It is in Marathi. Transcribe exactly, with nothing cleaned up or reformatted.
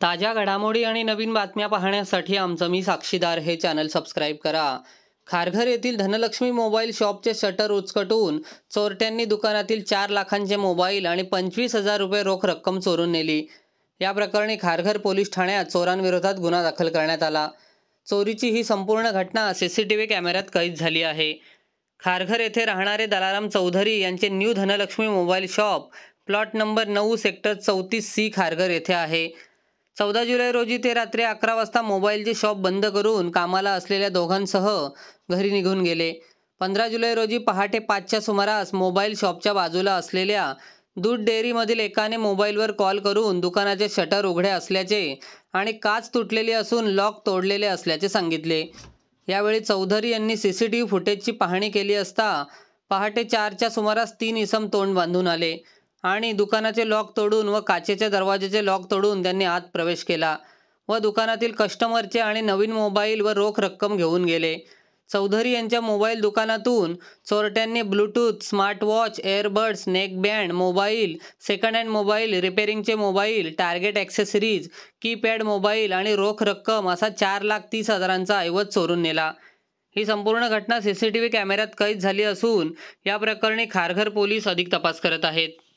ताज्या घडामोडी आणि नवीन बातम्या पाहण्यासाठी आमचं मी साक्षीदार हे चॅनल सबस्क्राईब करा। खारघर येथील धनलक्ष्मी मोबाईल शॉपचे शटर उचकटून चोरट्यांनी दुकानातील चार लाखांचे मोबाईल आणि पंचवीस हजार रुपये रोख रक्कम चोरून नेली। या प्रकरणी खारघर पोलीस ठाण्यात चोरांविरोधात गुन्हा दाखल करण्यात आला। चोरीची ही संपूर्ण घटना सीसीटीव्ही कॅमेऱ्यात कैद झाली आहे। खारघर येथे राहणारे दलाराम चौधरी यांचे new Dhanalakshmi mobile shop plot number नऊ सेक्टर चौतीस सी खारघर येथे आहे। चौदा जुलै रोजी ते रात्री अकरा वाजता मोबाईलचे शॉप बंद करून कामाला असलेल्या दोघांसह घरी निघून गेले। पंधरा जुलै रोजी पहाटे पाचच्या सुमारास मोबाईल शॉपच्या बाजूला असलेल्या दूध डेअरीमधील एकाने मोबाईलवर कॉल करून दुकानाचे शटर उघडे असल्याचे आणि काच तुटलेली असून लॉक तोडलेले असल्याचे सांगितले। यावेळी चौधरी यांनी सीसीटीव्ही फुटेजची पाहणी केली असता पहाटे चारच्या सुमारास तीन इसम तोंड बांधून आले आणि दुकानाचे लॉक तोडून व काचेच्या दरवाजाचे लॉक तोडून त्यांनी आत प्रवेश केला व दुकानातील कस्टमरचे आणि नवीन मोबाईल व रोख रक्कम घेऊन गेले। चौधरी यांच्या मोबाईल दुकानातून चोरट्यांनी Bluetooth, smartwatch, airbuds, neckband, mobile, second hand mobile, रिपेरिंगचे mobile, target accessories, keypad mobile आणि रोख रक्कम असा चार लाख तीस हजारांचा ऐवज चोरून नेला। ही संपूर्ण घटना सीसीटीव्ही कॅमेऱ्यात कैद झाली असून या प्रकरणी खारघर पोलीस अधिक तपास करत आहेत।